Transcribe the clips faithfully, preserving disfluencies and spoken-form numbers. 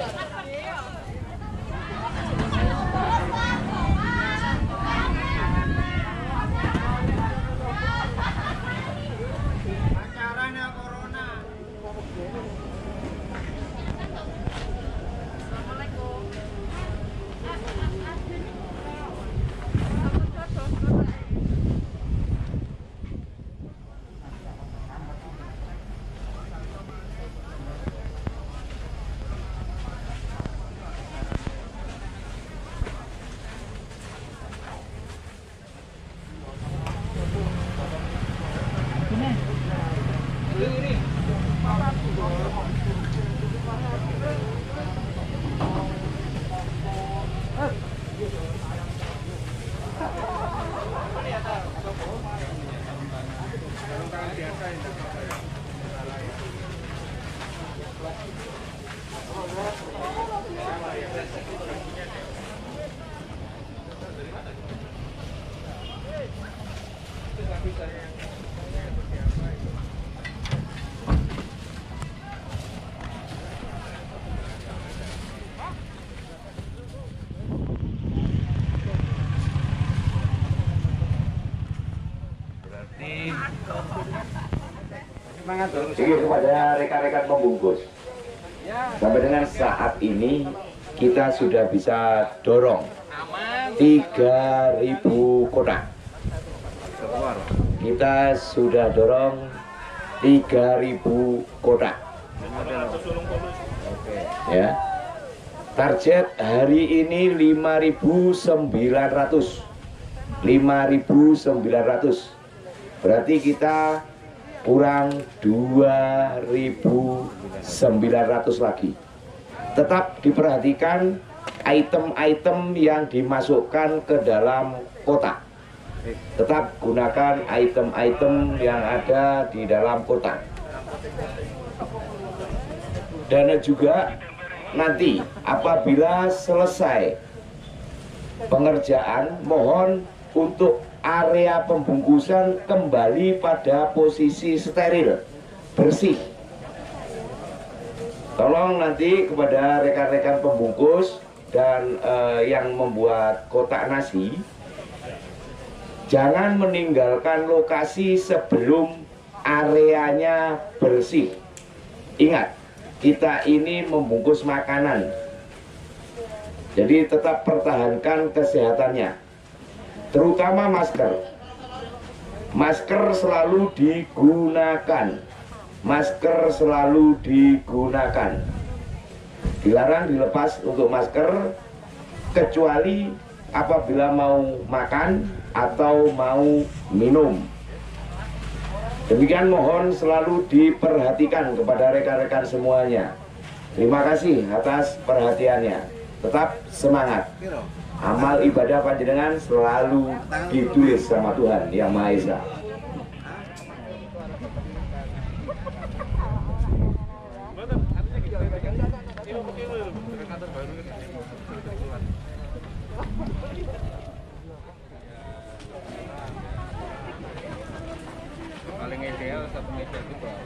Jadi kepada rekan-rekan pembungkus, sampai dengan saat ini kita sudah bisa dorong tiga ribu kotak. Kita sudah dorong tiga ribu kotak. Ya. Target hari ini lima ribu sembilan ratus. lima ribu sembilan ratus. Berarti kita kurang dua ribu sembilan ratus lagi. Tetap diperhatikan item-item yang dimasukkan ke dalam kotak. Tetap gunakan item-item yang ada di dalam kotak. Dan juga nanti apabila selesai pengerjaan, mohon untuk area pembungkusan kembali pada posisi steril, bersih. Tolong nanti kepada rekan-rekan pembungkus dan eh, yang membuat kotak nasi, jangan meninggalkan lokasi sebelum areanya bersih. Ingat, kita ini membungkus makanan, jadi tetap pertahankan kesehatannya. Terutama masker. Masker selalu digunakan. Masker selalu digunakan. Dilarang dilepas untuk masker kecuali apabila mau makan atau mau minum. Demikian mohon selalu diperhatikan kepada rekan-rekan semuanya. Terima kasih atas perhatiannya. Tetap semangat. Amal ibadah panjenengan selalu ditulis sama Tuhan Yang Maha Esa. Paling ideal satu meja itu berapa?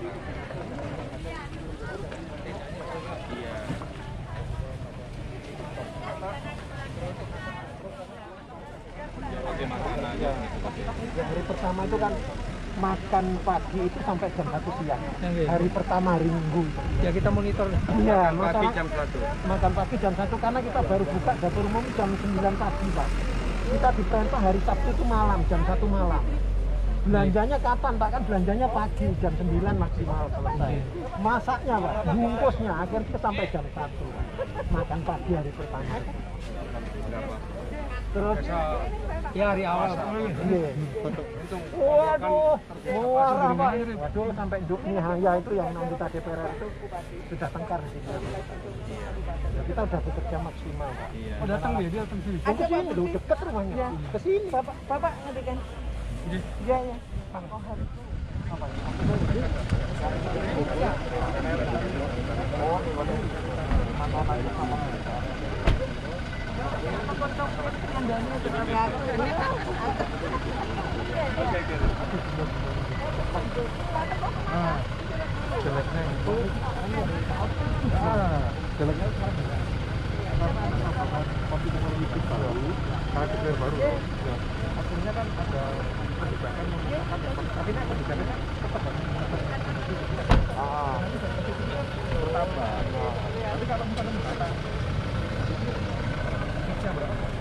Iya. Hari pertama itu kan makan pagi itu sampai jam satu siang. Hari pertama hari Minggu. Ya kita monitor. Iya, makan pagi jam satu. Makan pagi jam satu karena kita baru buka dapur umum jam sembilan pagi, Pak. Kita diperintah hari Sabtu itu malam, jam satu malam. Belanjanya kapan, Pak? Kan belanjanya pagi, jam sembilan maksimal selesai. Masaknya, Pak, bungkusnya akhirnya kita sampai jam satu. Makan pagi hari pertama. Terus ya hari awal. Iya. Waduh, muara, Pak. Waduh, sampai Dukni Haya itu yang anggota D P R itu sudah tengkar di sini. Ya, kita udah bekerja maksimal, Pak. Oh, datang ya, dia datang sini. Ada sini, udah dekat rumahnya. Ya. Ke sini, Bapak. Bapak ngedikan. Iya, ya. Oh, harus. Apa ya? Oh, jeleknya itu, jeleknya akhirnya kan ada kebijakan menggunakan tapi ini kebijakannya tetap ah bertambah. Tapi kalau misalnya berapa? Berapa?